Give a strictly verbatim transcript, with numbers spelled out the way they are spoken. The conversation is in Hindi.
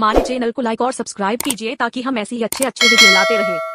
हमारे चैनल को लाइक और सब्सक्राइब कीजिए ताकि हम ऐसे ही अच्छे अच्छे वीडियो लाते रहे।